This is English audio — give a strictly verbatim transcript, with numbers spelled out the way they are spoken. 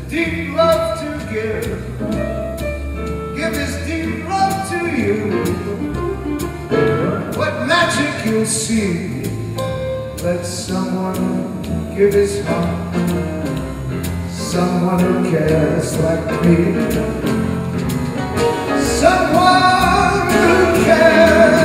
deep love to give. Give this deep love to you. What magic you'll see. Let someone give his heart. Someone who cares like me. Someone who cares.